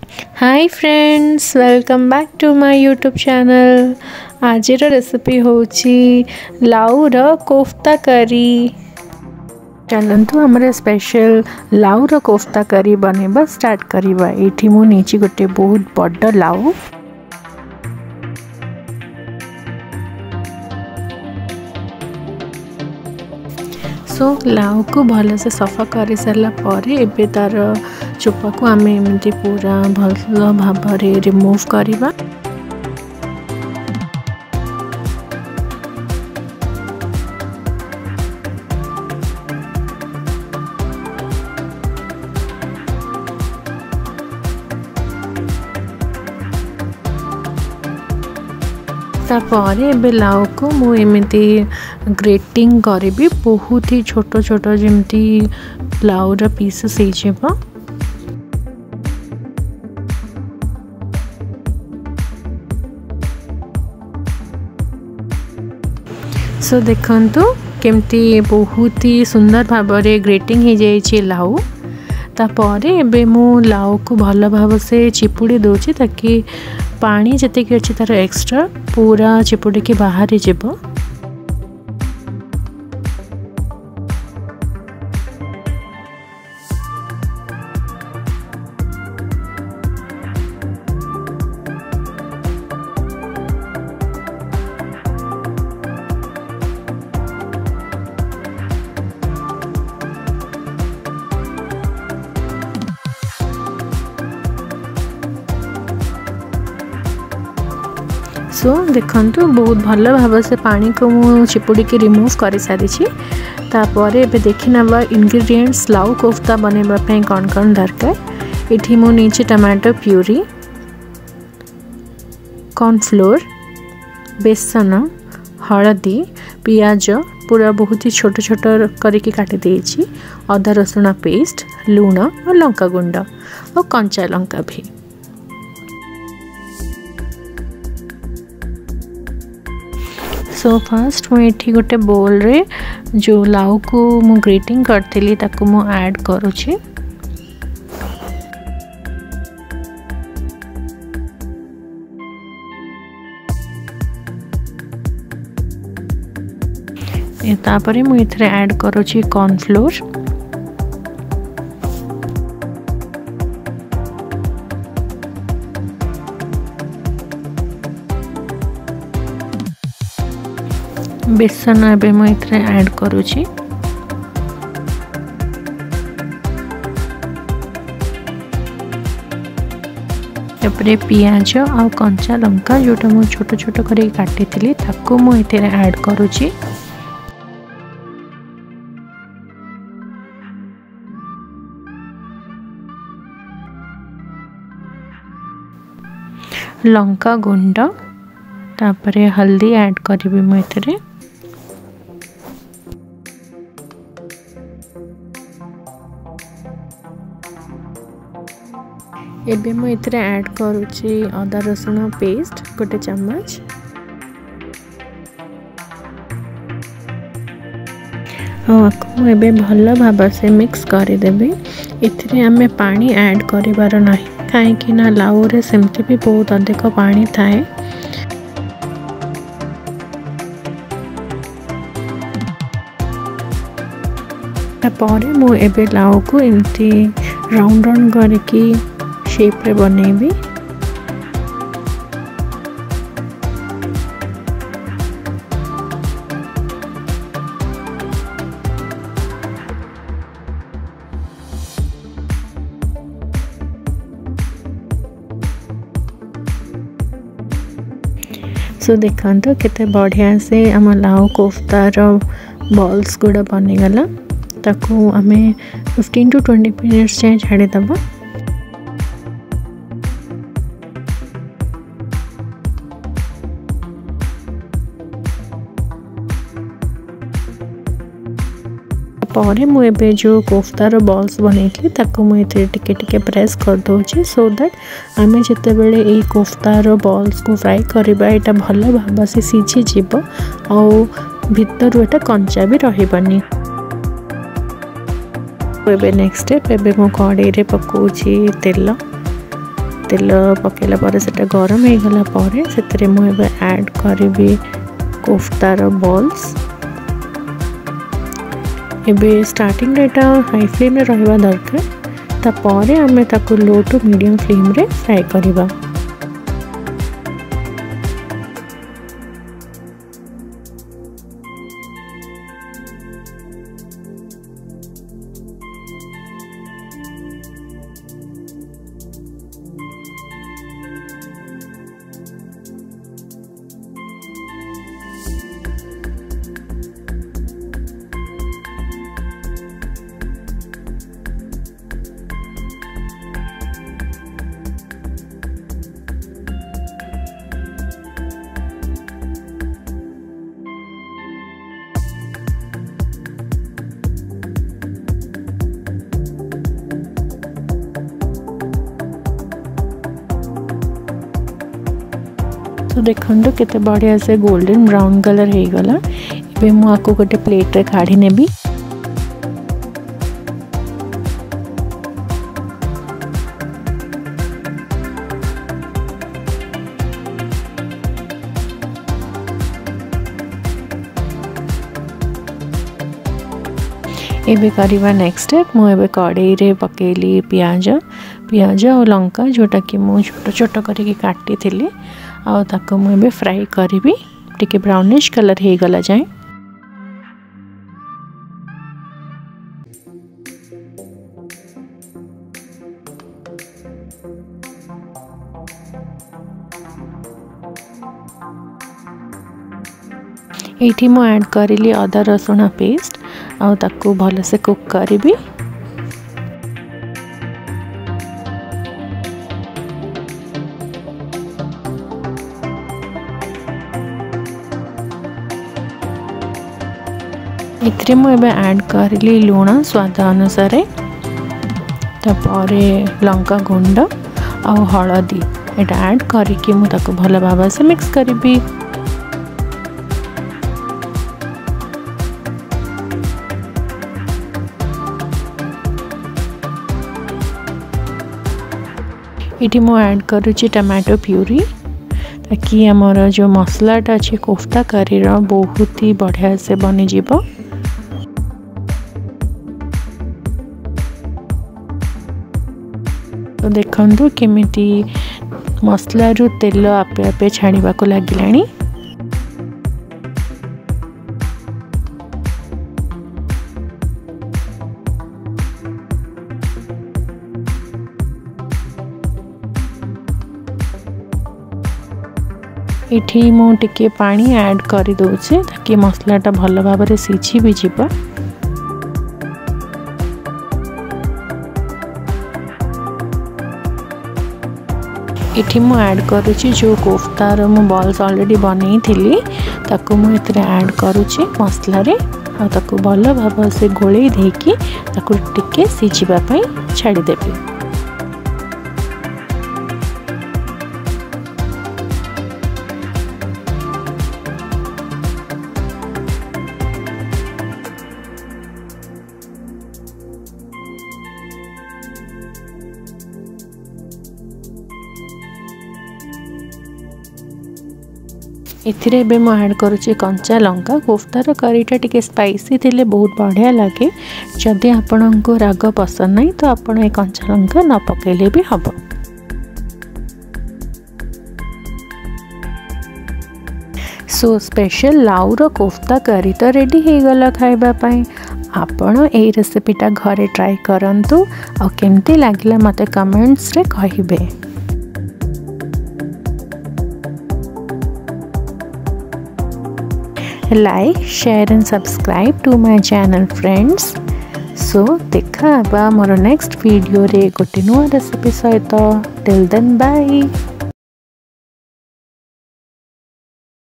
Hi friends, welcome back to my YouTube channel. आज recipe होची लाउर कोफ्ता करी। चलतु आमर स्पेशल लाउर कोफ्ता करी बनवा स्टार्ट करवा। ये मु नीचे गोटे बहुत बड़ लाउ। सो लाउ को भल से सफा कर सारा पर एबे तार चोपा को आम एमती पूरा भल भाव रिमूव करवा। तापर एबे लाउ को मु एमती ग्रेटिंग करी बहुत ही छोट छोट जमती लाउर पीसेस हो। सो देखंतु केमती बहुत ही सुंदर भाव में ग्रेटिंग हो जाए लाउ। तापर एबे मु लाउ को भल भाव से चिपुड़ी दूची ताकि पानी जति अच्छी तार एक्स्ट्रा पूरा चिपुड़ी के बाहर जीव। सो देखंतु बहुत भल भाव से पानी को मु चिपुड़ी के रिमूव कर सारी। तापर एबे देखि नवा इंग्रेडिएंट्स लाउ कोफ्ता बनैबा पे कौन कौन दरकार। इठी मु नीचे टमाटो प्यूरी, कॉर्नफ्लोर, बेसन, हलदी, पियाज पूरा बहुत ही छोट छोट करके काटी देछि, अदा रसुण पेस्ट, लूण और लंका गुंड और कंचा लंका भी। सो फर्स्ट मुझे गोटे बोल रे जो लाउ को मु ग्रेटिंग करथिली ताको मु ऐड करूची। तापरे मु इथरे ऐड करूची कॉर्नफ्लोर, बेसन एबे मु इथरे ऐड करूची। तापरे पियाज आ कंचा लंका जोटा मु छोट छोट करके काटी थिली ताको मु इथरे ऐड करूची। लंका गुंड, तापरे हल्दी ऐड करी मु इथरे। एबे मु इथरे ऐड करूची अदा रसुण पेस्ट गोटे चम्मच। मु एबे भल भाव से मिक्स करदेबी। इथरे आमे पानी ऐड करिवार नाही काहेकि ना लाउ रे सेमती भी बहुत अधिक पानी थाए। तापर मु एबे लाउ को एमती राउंड राउंड करके शेप रे बनेबी। सो देखंतु केते बढ़िया से आम लाउ कोफ्तार बॉल्स गुड़ा बनीगला। ताकू आमे 15 to 20 मिनट्स जाए छाड़ी दबा। पर मु एबे जो कोफ्तार बॉल्स बनैली ताकू मु एथे टिके टिके प्रेस कर दोची सो दैट आमे जते बेले ए कोफ्तार बॉल्स को फ्राई करबा एटा भल भाव से सिझी जीव और भीतर एटा कंचा भी रहिबनी। एबे नेक्स्ट स्टेप एबे मो कढ़ाई रे पकाउची तेल। तेल पकेला पर सेटा गरम हो गला पर से मुझे ऐड करी कोफ्तार बॉल्स। एबे स्टार्टिंग एटा हाई फ्लेम रे रहबा दरकार तापर आमे ताको लो टू मीडियम फ्लेम रे फ्राई करबा। तो देखो केते बढ़िया से गोल्डन ब्राउन कलर हो गला। एबे मु आको गोटे प्लेट रे काढ़ी नेबी। एबे करिबा नेक्स्ट स्टेप मु एबे कढ़ाई रे पकेली पियाज और लंका जोटा कि मु छोट छोट करके काटी थिली आ ताको मु एबे फ्राई करिबी टिके ब्राउनिश कलर हे गला जाए। एठी मु ऐड करिली अदा रसुण पेस्ट आ ताको भल से कुक करिबी। इतरे मु एबे ऐड करली लुण स्वाद अनुसार तापरे लंका गुंड आ हळदी एटा ऐड करके मु ताको भल भाव से मिक्स करिबी। इटी मु ऐड करुची टमाटो प्यूरी ताकि आमर जो मसलाटा अच्छे कोफ्ता करी बहुत ही बढ़िया से बनी जीवो। तो देखंतु केमिति मसला रु तेल आपे आपे छाड़ीबा को लागिलानी। इठी मु टिके पानी ऐड करी दउछे ताकि मसलाटा भल भाव रे सिझी भी जीवो। इठी मु ऐड करुची जो कोफ्तार मु बॉल्स ऑलरेडी बनै थिली ताको मु एतरे ऐड करुची मसला रे आ ताको भल भाव से गोळेई देकी ताको टिके सिझिबा पई छाडी देबी। इथिरे बे मु ऐड करुची कंचा लंका। कोफ्तार करीटा टिके स्पाइसी थिले बहुत बढ़िया लगे। जदि आपनको राग पसंद नहीं तो आपण ए कंचा लंका न पकेले भी हबो। सो स्पेशल लाउर कोफ्ता करी तो रेडी हो गला खाइबा पई। आपण ए रेसिपीटा घरे ट्राई करंतु आ केमती लागला मते कमेंट्स रे कहिबे। Like share and subscribe to my channel friends. So देखा मोर नेक्स्ट वीडियो रे गोटे नुआ रेसिपी सहित। Till then bye.